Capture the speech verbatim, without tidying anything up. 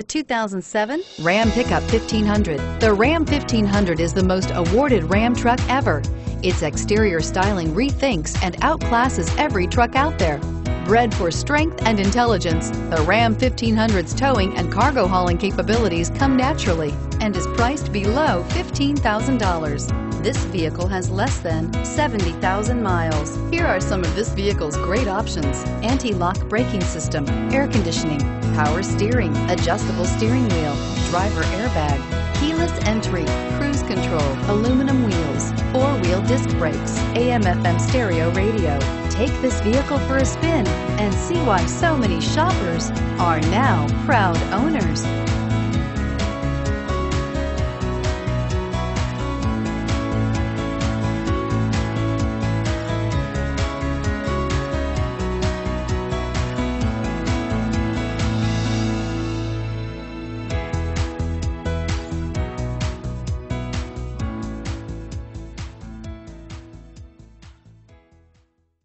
The two thousand seven Ram Pickup fifteen hundred. The Ram fifteen hundred is the most awarded Ram truck ever. Its exterior styling rethinks and outclasses every truck out there. Bred for strength and intelligence, the Ram fifteen hundred's towing and cargo hauling capabilities come naturally and is priced below fifteen thousand dollars. This vehicle has less than seventy thousand miles. Here are some of this vehicle's great options: anti-lock braking system, air conditioning, power steering, adjustable steering wheel, driver airbag, keyless entry, cruise control, aluminum wheels, four-wheel disc brakes, A M F M stereo radio. Take this vehicle for a spin and see why so many shoppers are now proud owners.